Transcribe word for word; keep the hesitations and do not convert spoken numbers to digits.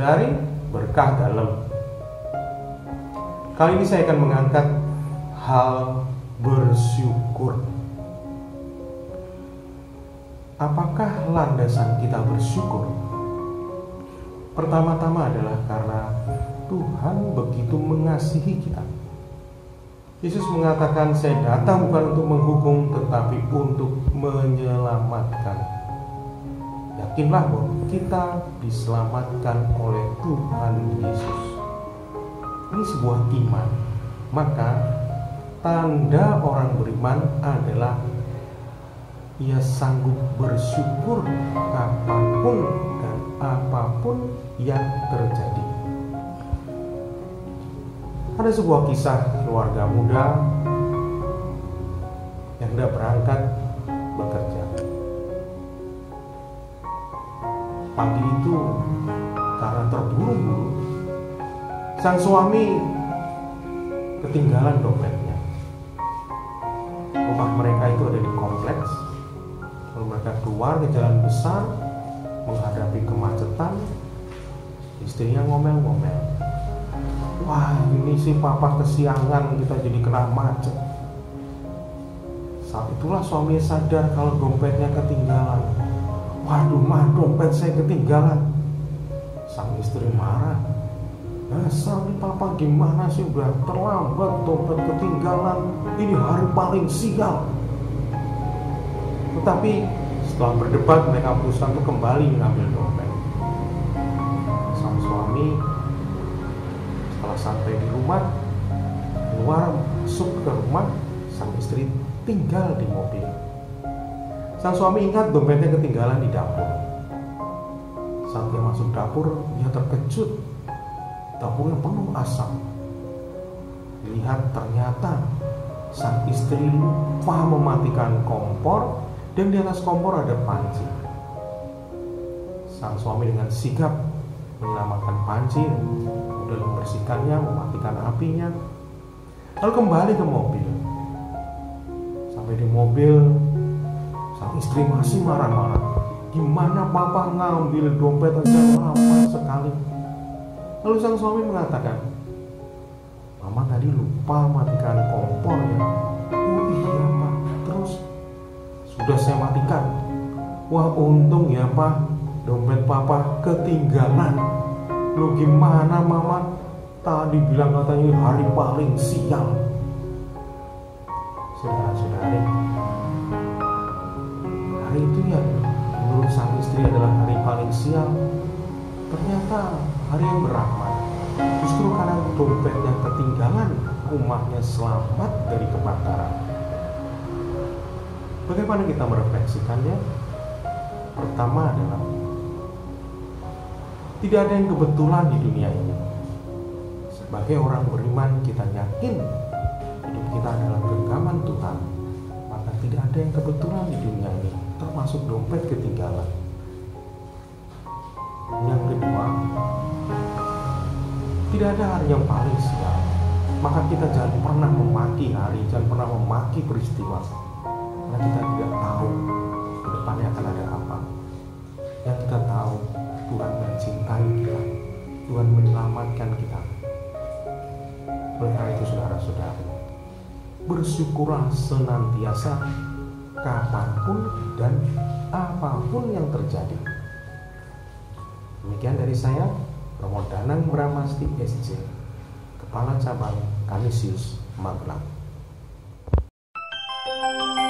saudari, berkah dalam. Kali ini saya akan mengangkat hal bersyukur. Apakah landasan kita bersyukur? Pertama-tama adalah karena Tuhan begitu mengasihi kita. Yesus mengatakan, saya datang bukan untuk menghukum, tetapi untuk menyelamatkan. Yakinlah bahwa kita diselamatkan oleh Tuhan Yesus. Ini sebuah iman. Maka tanda orang beriman adalah ia sanggup bersyukur kapanpun dan apapun yang terjadi. Ada sebuah kisah keluarga muda yang hendak berangkat bekerja. Pagi itu karena terburu-buru, sang suami ketinggalan dompetnya. Rumah mereka itu ada di kompleks. Lalu mereka keluar ke jalan besar menghadapi kemacetan. Istrinya ngomel-ngomel, wah ini sih papa kesiangan, kita jadi kena macet. Saat itulah suami sadar kalau dompetnya ketinggalan. Waduh mah, dompet saya ketinggalan. Sang istri marah, dasar nih papa gimana sih, udah terlambat dompet ketinggalan, ini hari paling sial. Tetapi setelah berdebat mereka berusaha untuk kembali mengambil dompet. Sang suami setelah sampai di rumah, keluar masuk ke rumah, sang istri tinggal di mobil. Sang suami ingat dompetnya ketinggalan di dapur. Saat dia masuk dapur, dia terkejut. Dapurnya penuh asap. Lihat ternyata sang istri lupa mematikan kompor, dan di atas kompor ada panci. Sang suami dengan sigap menyelamatkan panci, kemudian membersihkannya, mematikan apinya, lalu kembali ke mobil. Sampai di mobil, sang istri masih marah-marah. Gimana papa ngambil dompet aja lama sekali. Lalu sang suami mengatakan, mama tadi lupa matikan kompornya. Oh iya pak, terus sudah saya matikan. Wah untung ya pak, dompet papa ketinggalan. Lu gimana mama, tadi bilang katanya hari paling sial. Saudara-saudari, hari itu ya menurut sang istri adalah hari paling sial, ternyata hari yang berahmat. Justru karena dompetnya ketinggalan, rumahnya selamat dari kebakaran. Bagaimana kita merefleksikannya? Pertama adalah tidak ada yang kebetulan di dunia ini. Sebagai orang beriman, kita yakin hidup kita adalah genggaman Tuhan. Maka tidak ada yang kebetulan di dunia ini, termasuk dompet ketinggalan. Yang kedua, tidak ada hari yang paling sial. Maka kita jangan pernah memaki hari, jangan pernah memaki peristiwa, karena kita tidak tahu ke depannya akan ada apa. Yang kita tahu, Tuhan mencintai kita, Tuhan menyelamatkan kita. Oleh karena itu saudara-saudari, bersyukurlah senantiasa kapanpun dan apapun yang terjadi. Demikian dari saya, Romo Danang Bramasti S J, Kepala Cabang Kanisius Magelang.